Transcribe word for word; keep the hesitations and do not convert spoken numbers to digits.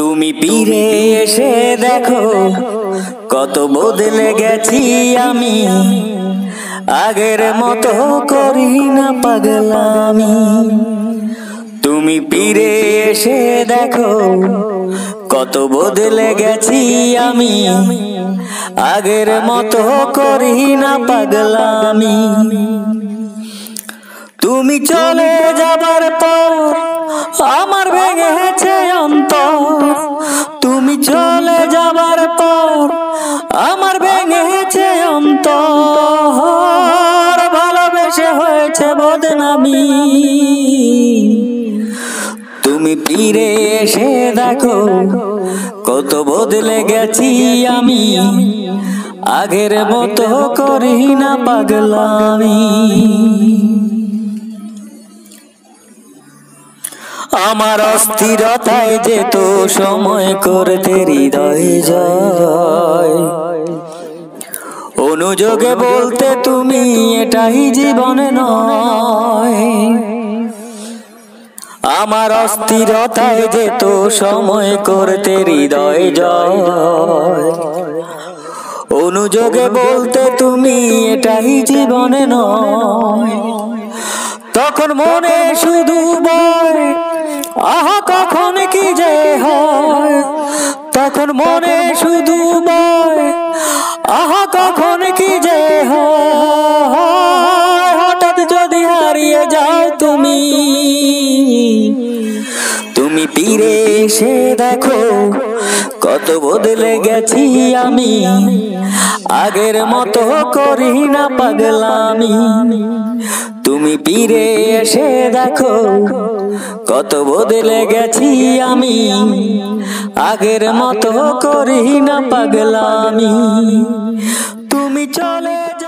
তুমি ফিরে এসে দেখো কত বদলে গেছি আমি, আগের মতো করি না পাগলামি। তুমি ফিরে এসে দেখো কত বদলে গেছি আমি, আগের মতো করি না পাগলামি। তুমি চলে যাবার পর আমার ভেঙেছে অন্তর, তুমি চলে যাবার পর আমার ভেঙেছে অন্তর, ভালোবেসে হয়েছে বদনামি। তুমি ফিরে এসে দেখো কত বদলে গেছি আমি, আগের মতো করি না পাগলামি। আমার অস্থিরতায় যেত সময় করতে হৃদয় জয়, অনুযোগে বলতে তুমি এটাই জীবনে নয়। আমার অস্থিরতায় যেত সময় করতে হৃদয় জয়, অনুযোগে বলতে তুমি এটাই জীবনে নয়। তখন মনে শুধু বলে আহা কখন কি যে হয়, তখন মনে শুধু বলে আহা কখন কি যে হয়। হঠাৎ যদি হারিয়ে যাও তুমি, তুমি ফিরে এসে দেখো কত বদলে গেছি আমি, আগের মতো করি না পাগলামি। তুমি ফিরে এসে দেখো কত বদলে গেছি আমি, আগের মতো করি না পাগলামি। তুমি চলে